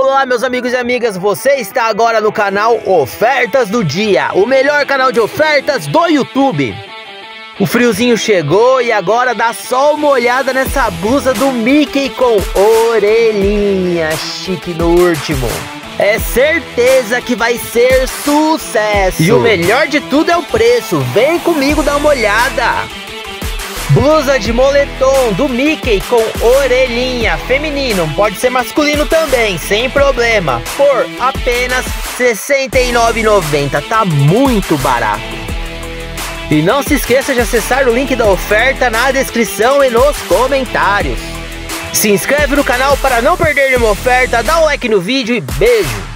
Olá meus amigos e amigas, você está agora no canal Ofertas do Dia, o melhor canal de ofertas do YouTube. O friozinho chegou e agora dá só uma olhada nessa blusa do Mickey com orelhinha, chique no último. É certeza que vai ser sucesso. E o melhor de tudo é o preço, vem comigo dar uma olhada. Blusa de moletom do Mickey com orelhinha, feminino, pode ser masculino também, sem problema, por apenas R$ 69,90, tá muito barato. E não se esqueça de acessar o link da oferta na descrição e nos comentários. Se inscreve no canal para não perder nenhuma oferta, dá um like no vídeo e beijo!